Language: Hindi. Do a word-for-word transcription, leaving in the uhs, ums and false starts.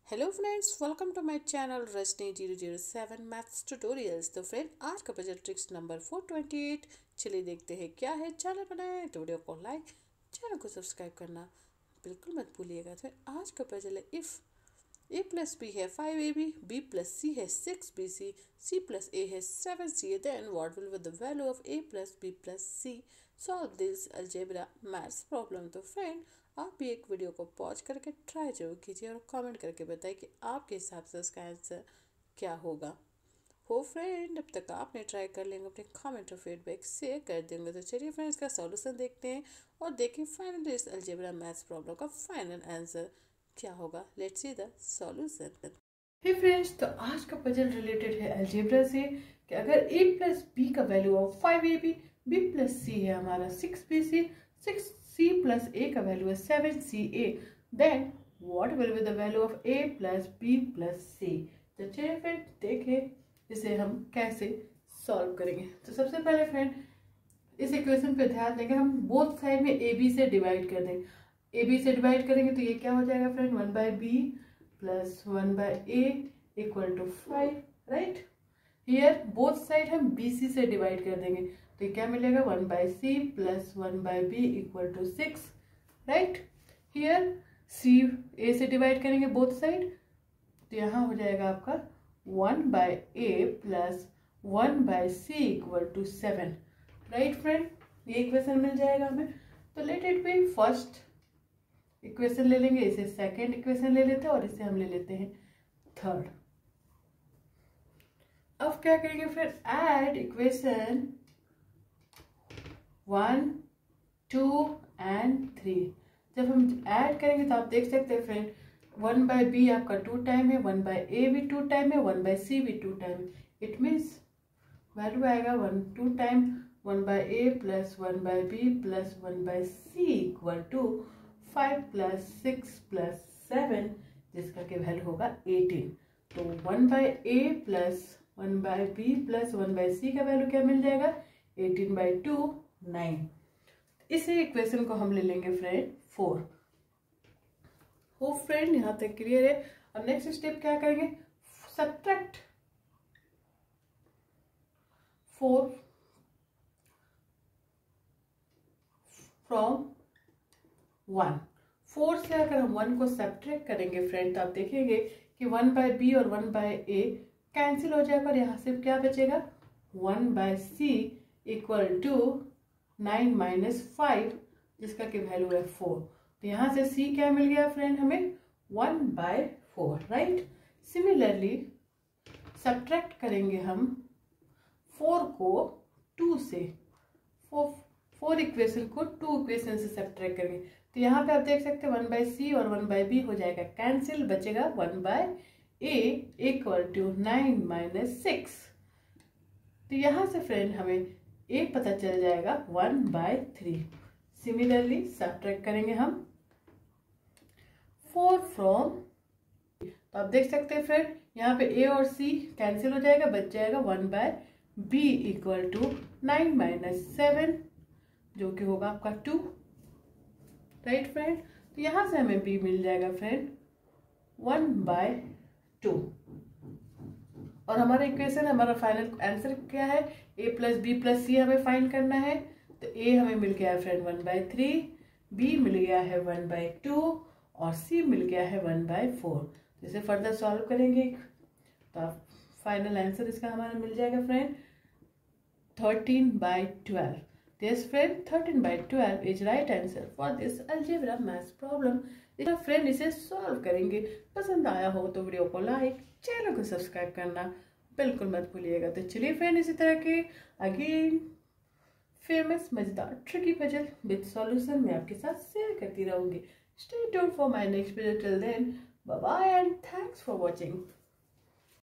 Hello friends, welcome to my channel Rajni zero zero seven maths tutorials. तो फ्रेंड, आज का puzzle tricks number four twenty eight. चलिए देखते हैं क्या है। चैनल बनाए तो वीडियो को लाइक, चैनल को सब्सक्राइब करना बिल्कुल मत भूलिएगा। तो आज का पजल है इफ़ ए प्लस बी है five A B, B plus C है six B C, C plus A है seven C, then what will be the value of A plus B plus C. Solve this algebra maths problem. तो फ्रेंड, आप भी एक वीडियो को पॉज करके ट्राई जरूर कीजिए और कमेंट करके बताइए कि आपके हिसाब से उसका आंसर क्या होगा। हो फ्रेंड, अब तक आपने ट्राई कर लेंगे, अपने कमेंट और फीडबैक शेयर कर देंगे। तो चलिए फ्रेंड, इसका सॉल्यूशन देखते हैं और देखें फाइनली इस अलजेब्रा मैथ्स प्रॉब्लम का फाइनल आंसर क्या होगा। Let's see the solution. Hey friends, तो आज का पजल रिलेटेड है अलजेब्रा से कि अगर a प्लस बी का value of five A B, B plus C है हमारा six B C, six C plus A का वैल्यू है seven C A, then what will be the value of a plus B plus C. तो चलिए फ्रेंड देखें इसे हम कैसे सॉल्व करेंगे। तो सबसे पहले फ्रेंड, इस इक्वेशन पे ध्यान देंगे, हम बोथ साइड में ए बी से डिवाइड कर देंगे। ए बी से डिवाइड करेंगे तो ये क्या हो जाएगा friend, one by B plus one by A equal to five, right. Here both side हम बी सी से डिवाइड कर देंगे तो ये क्या मिलेगा, one by C plus one by B equal to six, right. Here C A से डिवाइड करेंगे बोथ साइड तो यहाँ हो जाएगा आपका one by A plus one by C equal to seven, right friend. ये इक्वेशन मिल जाएगा हमें। तो let it be first equation ले लेंगे, इसे सेकंड इक्वेशन ले लेते हैं और इसे हम ले लेते हैं थर्ड। अब क्या करेंगे फिर, add equation one two and three. जब हम ऐड करेंगे तो आप देख सकते हैं फ्रेंड, वन बाय बी आपका टू टाइम है, वन बाय ए भी टू टाइम है, वन बाय सी भी टू टाइम है। इट मीन्स वैल्यू आएगा one two time one by A plus one by B plus one by C equal to five plus six plus seven, जिसका कि वैल्यू होगा एटीन। तो one by A plus one by B plus one by C का वैल्यू क्या मिल जाएगा, एटीन बाय टू नाइन। इसी इक्वेशन को हम ले लेंगे फ्रेंड फोर। हो फ्रेंड, यहाँ तक क्लियर है। अब नेक्स्ट स्टेप क्या करेंगे, subtract four from one. Four से अगर हम वन को सब्ट्रैक्ट करेंगे फ्रेंड तो आप देखेंगे कि वन बाय बी और वन बाय ए कैंसिल हो जाएगा और यहाँ से क्या बचेगा, one by C equal to nine minus five, जिसका कि वैल्यू है फोर। तो यहाँ से सी क्या मिल गया फ्रेंड हमें, one by four, right. Similarly subtract करेंगे हम फोर को टू से, फोर फोर इक्वेशन को टू इक्वेशन से सब्ट्रैक्ट करेंगे तो यहाँ पे आप देख सकते हैं वन बाय सी और वन बाय बी हो जाएगा कैंसिल, बचेगा one by A equal to nine minus six. तो यहाँ से फ्रेंड हमें ए पता चल जाएगा one by three. Similarly subtract करेंगे हम फोर फ्रॉम, तो आप देख सकते हैं फ्रेंड यहाँ पे ए और सी कैंसिल हो जाएगा, बच जाएगा one by B equal to nine minus seven, जो कि होगा आपका टू, राइट फ्रेंड। तो यहाँ से हमें b मिल जाएगा फ्रेंड वन बाय टू। और हमारा इक्वेशन, हमारा फाइनल आंसर क्या है, a plus B plus C हमें फाइंड करना है। तो a हमें मिल गया है friend one by three, b मिल गया है वन बाय टू और c मिल गया है वन बाय फोर। इसे फर्दर सॉल्व करेंगे तो आप फाइनल आंसर इसका हमारा मिल जाएगा friend thirteen by twelve. Yes friend, thirteen by twelve is right answer for this algebra math problem. इस फ्रेंड इसे सॉल्व करेंगे। पसंद आया हो तो वीडियो को लाइक, चैनल को सब्सक्राइब करना बिल्कुल मत भूलिएगा। तो चलिए फ्रेंड, इसी तरह के अगेन फेमस मजेदार ट्रिकी पजल विद सॉल्यूशन मैं आपके साथ शेयर करती रहूंगी। Stay tuned for my next video. Till then, bye bye and thanks for watching.